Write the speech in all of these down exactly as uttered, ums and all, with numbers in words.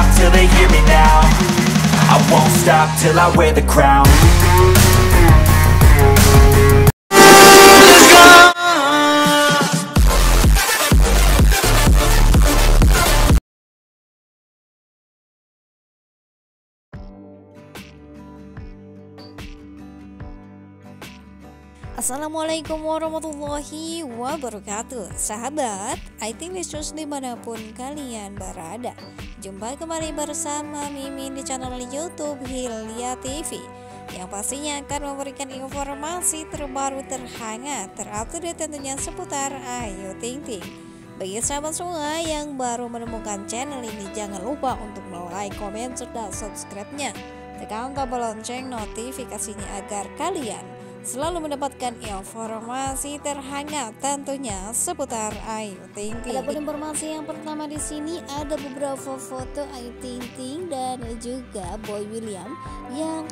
stop till they hear me now. I won't stop till I wear the crown. Assalamualaikum warahmatullahi wabarakatuh. Sahabat I T News dimanapun kalian berada, jumpa kembali bersama Mimin di channel YouTube Hilya T V, yang pastinya akan memberikan informasi terbaru, terhangat, terupdate tentunya seputar Ayu Ting Ting. Bagi sahabat semua yang baru menemukan channel ini, jangan lupa untuk like, komen, serta subscribe-nya. Tekan tombol lonceng notifikasinya agar kalian selalu mendapatkan informasi terhangat tentunya seputar Ayu Ting Ting. Adapun informasi yang pertama di sini ada beberapa foto Ayu Ting Ting dan juga Boy William yang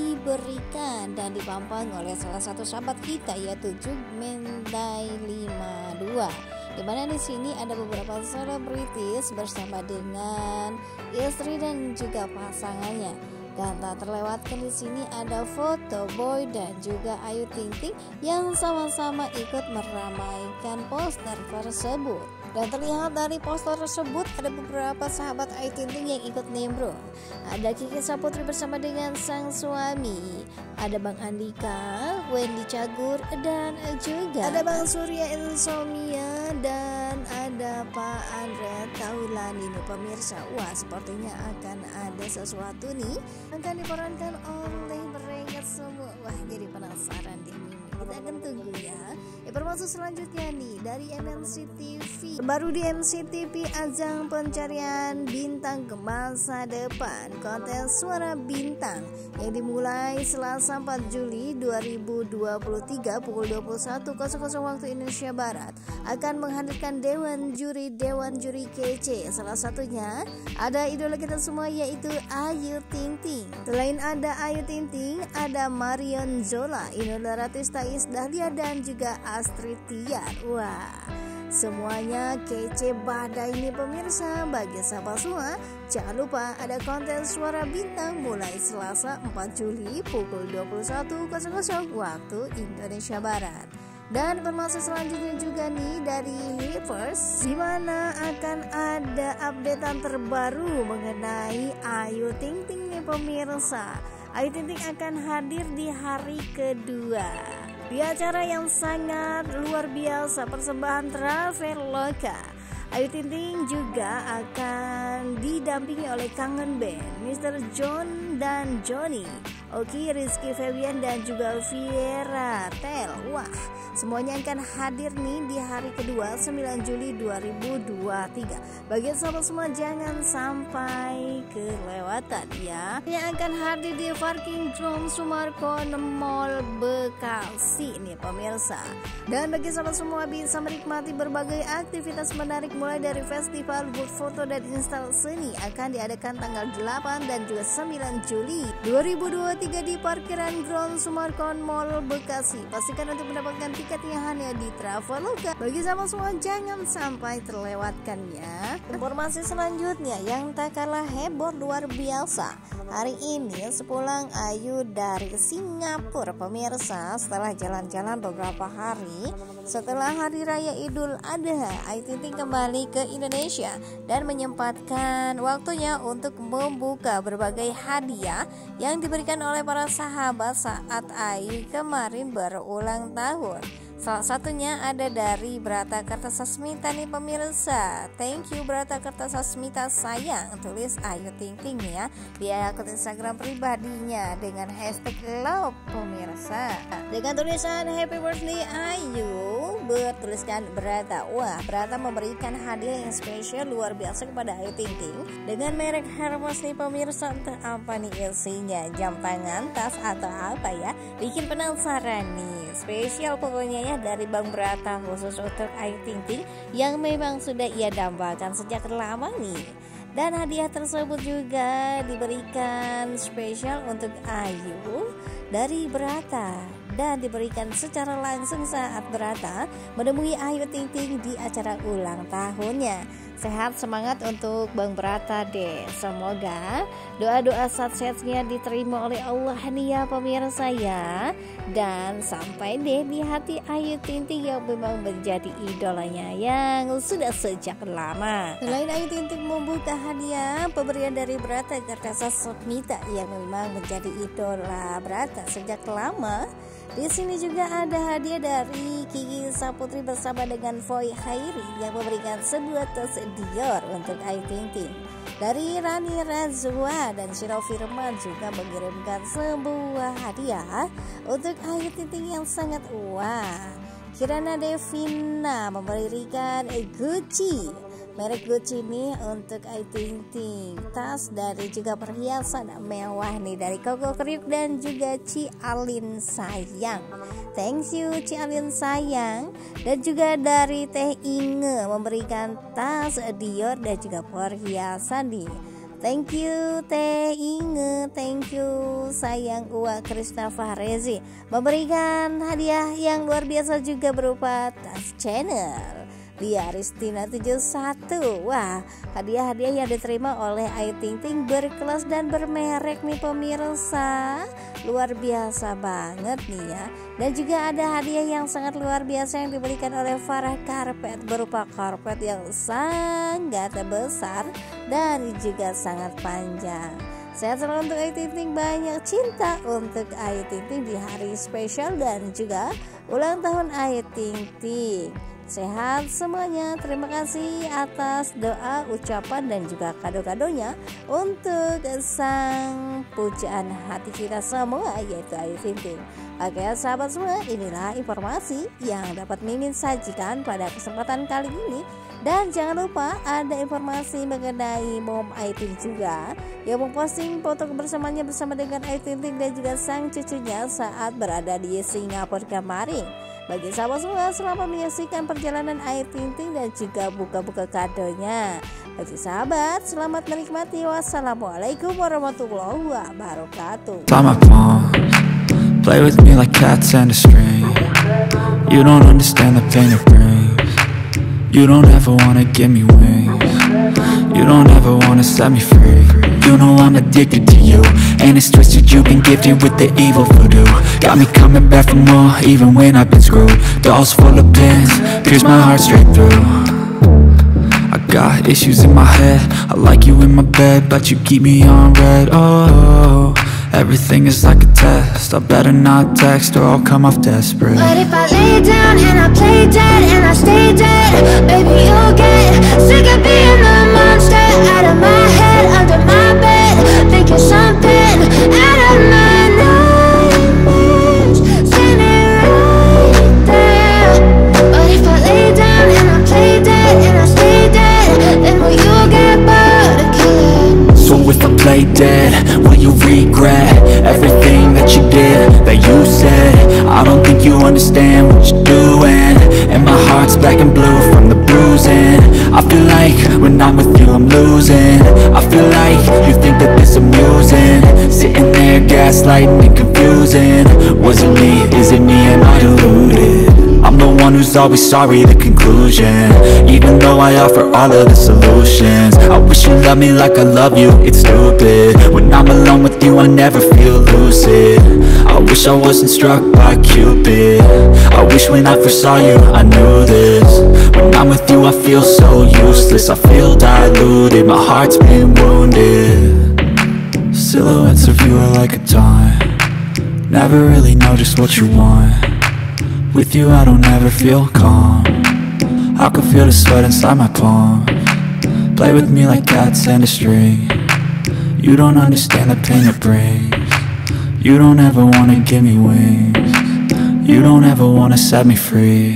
diberikan dan dipampang oleh salah satu sahabat kita, yaitu Jugmendai lima dua. Di mana di sini ada beberapa selebritis bersama dengan istri dan juga pasangannya. Dan tak terlewatkan di sini ada foto Boy dan juga Ayu Ting Ting yang sama-sama ikut meramaikan poster tersebut. Dan terlihat dari poster tersebut ada beberapa sahabat Ayu Ting Ting yang ikut nimbrung. Ada Kiki Saputri bersama dengan sang suami, ada Bang Andika, Wendy Cagur, dan juga ada Bang Surya Insomnia, dan ada Pak Andre Taulani nih pemirsa. Wah, sepertinya akan ada sesuatu nih akan diperankan oleh mereka semua. Wah, jadi penasaran deh Mimi. Kita akan tunggu ya. Informasi selanjutnya nih dari M N C T V. Baru di M C T V, ajang pencarian bintang ke masa depan kontes Suara Bintang yang dimulai Selasa empat Juli dua ribu dua puluh tiga pukul dua puluh satu waktu Indonesia Barat akan menghadirkan dewan juri dewan juri kece. Salah satunya ada idola kita semua, yaitu Ayu Ting Ting. Selain ada Ayu Ting Ting, ada Marion Zola, Inul Daratista, Iis Dahlia, dan juga Astrid Tiar. Wah, semuanya kece badai nih pemirsa. Bagi sahabat semua, jangan lupa ada kontes Suara Bintang mulai Selasa empat Juli pukul dua puluh satu waktu Indonesia Barat. Dan informasi selanjutnya juga nih dari Hivers, di mana akan ada updatean terbaru mengenai Ayu Ting Ting nih pemirsa. Ayu Ting Ting akan hadir di hari kedua di acara yang sangat luar biasa, persembahan Traveloka. Ayu Ting Ting juga akan didampingi oleh Kangen Band, Mister John dan Johnny, Oki, Rizky Febian, dan juga Viera Tel. Wah, semuanya akan hadir nih di hari kedua sembilan Juli dua ribu dua puluh tiga. Bagi sahabat semua, jangan sampai kelewatan ya. Yang akan hadir di parking Drone Sumarkon Mall Bekasi nih pemirsa. Dan bagi sahabat semua, bisa menikmati berbagai aktivitas menarik mulai dari festival booth foto dan install seni akan diadakan tanggal delapan dan juga sembilan Juli dua ribu dua puluh tiga di parkiran Ground Sumarkon Mall Bekasi. Pastikan untuk mendapatkan tiketnya hanya di Traveloka. Bagi sahabat semua, jangan sampai terlewatkan ya. Informasi selanjutnya yang tak kalah heboh luar biasa. Hari ini sepulang Ayu dari Singapura pemirsa, setelah jalan-jalan beberapa hari setelah Hari Raya Idul Adha, Ayu Ting Ting kembali ke Indonesia dan menyempatkan waktunya untuk membuka berbagai hadiah yang diberikan oleh para sahabat saat Ayu kemarin berulang tahun. Salah satunya ada dari Brata Kertasasmita nih pemirsa. Thank you Brata Kertasasmita sayang, tulis Ayu Ting Ting ya di akun Instagram pribadinya dengan hashtag love pemirsa. Dengan tulisan happy birthday Ayu bertuliskan Brata. Wah, Brata memberikan hadiah yang spesial luar biasa kepada Ayu Ting Ting dengan merek Hermes nih pemirsa. Entah apa nih isinya, jam tangan, tas, atau apa ya, bikin penasaran nih. Spesial pokoknya ya dari Bang Brata khusus untuk Ayu Ting Ting yang memang sudah ia dambakan sejak lama nih. Dan hadiah tersebut juga diberikan spesial untuk Ayu dari Brata dan diberikan secara langsung saat Brata menemui Ayu Ting Ting di acara ulang tahunnya. Sehat semangat untuk Bang Brata deh. Semoga doa-doa suksesnya diterima oleh Allah nih ya pemirsa ya. Dan sampai deh di hati Ayu Ting Ting yang memang menjadi idolanya yang sudah sejak lama. Selain Ayu Ting Ting membuka hadiah pemberian dari Brata Gardasa Sukmita yang memang menjadi idola Brata sejak lama, di sini juga ada hadiah dari Kiki Saputri bersama dengan Foy Khairi yang memberikan sebuah tas Dior untuk Ayu Ting Ting. Dari Rani Razwa dan Shiro Firman juga mengirimkan sebuah hadiah untuk Ayu Ting Ting yang sangat wah. Kirana Devina memberikan Gucci, merek Gucci nih untuk Ayu Ting Ting. Tas dari juga perhiasan mewah nih dari Koko Kriuk dan juga Ci Alin sayang. Thank you Ci Alin sayang. Dan juga dari Teh Inge memberikan tas Dior dan juga perhiasan nih. Thank you Teh Inge, thank you sayang Uwa Krisna Fahrezi memberikan hadiah yang luar biasa juga berupa tas Chanel. Dia Ristina tujuh puluh satu. Wah, hadiah-hadiah yang diterima oleh Ayu Ting Ting berkelas dan bermerek nih pemirsa. Luar biasa banget nih ya. Dan juga ada hadiah yang sangat luar biasa yang diberikan oleh Farah Karpet berupa karpet yang sangat besar dan juga sangat panjang. Sehat selalu untuk Ayu Ting Ting, banyak cinta untuk Ayu Ting Ting di hari spesial dan juga ulang tahun Ayu Ting Ting. Sehat semuanya, terima kasih atas doa, ucapan dan juga kado-kadonya untuk sang pujaan hati kita semua yaitu Ayu Ting Ting. Oke sahabat semua, inilah informasi yang dapat Mimin sajikan pada kesempatan kali ini. Dan jangan lupa ada informasi mengenai Mom Ayu Ting juga yang memposting foto kebersamaannya bersama dengan Ayu Ting Ting dan juga sang cucunya saat berada di Singapura kemarin. Bagi sahabat semua, selamat menyaksikan perjalanan Ayu Ting Ting dan juga buka-buka kadonya. Bagi sahabat, selamat menikmati. Wassalamualaikum warahmatullahi wabarakatuh. Play with me like cats and a string. You don't understand the pain it brings. You don't ever wanna give me wings. You don't ever wanna set me free. You know I'm addicted to you, and it's twisted, you've been gifted with the evil voodoo. Got me coming back for more, even when I've been screwed. Dolls full of pins, pierce my heart straight through. I got issues in my head, I like you in my bed, but you keep me on red. Oh, everything is like a test, I better not text or I'll come off desperate. But if I lay down and I play dead and I stay dead, baby you'll get sick of being the monster out of my head, under my bed, thinking something out of my nightmares, standing right there. But if I lay down and I play dead and I stay dead, then will you get bored of killing? So if I play dead, will you regret everything that you did, that you said? I don't think you understand what you're doing, and my heart's black and blue from the bruising. I feel like when I'm with you I'm losing. I feel like you think that this amusing, sitting there gaslighting and confusing. Was it me, is it me, am I deluded? I'm the one who's always sorry, the conclusion, even though I offer all of the solutions. I wish you loved me like I love you, it's stupid. When I'm alone with you I never feel lucid. I wish I wasn't struck by Cupid. I wish when I first saw you I knew this. When I'm with you I feel so useless, I feel diluted, my heart's been wounded. Silhouettes of you are like a taunt, never really know just what you want. With you I don't ever feel calm, I can feel the sweat inside my palms. Play with me like cats and a string. You don't understand the pain it brings. You don't ever wanna give me wings. You don't ever wanna set me free.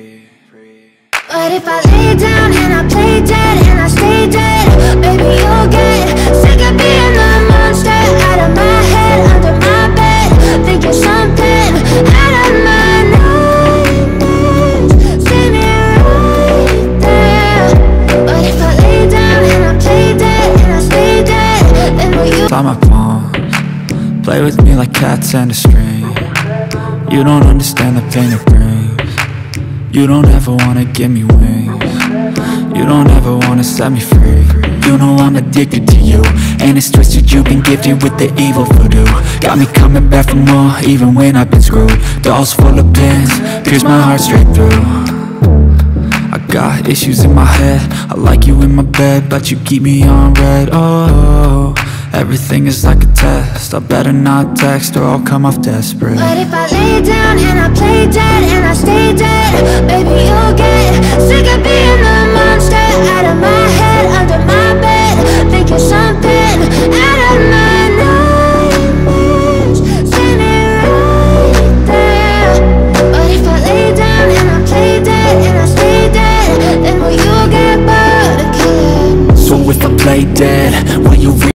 But if I lay down and I play dead and I stay dead, baby you'll get sick of being the monster out of my head, under my bed, thinking something out of my nightmares, standing right there. But if I lay down and I play dead and I stay dead, then will you? By my palms, play with me like cats and a string. You don't understand the pain it brings. You don't ever wanna give me wings. You don't ever wanna set me free. You know I'm addicted to you, and it's twisted, you've been gifted with the evil voodoo. Got me coming back for more, even when I've been screwed. Dolls full of pins, pierce my heart straight through. I got issues in my head, I like you in my bed, but you keep me on red. Oh, everything is like a test, I better not text or I'll come off desperate. But if I lay down and I play dead and I stay dead,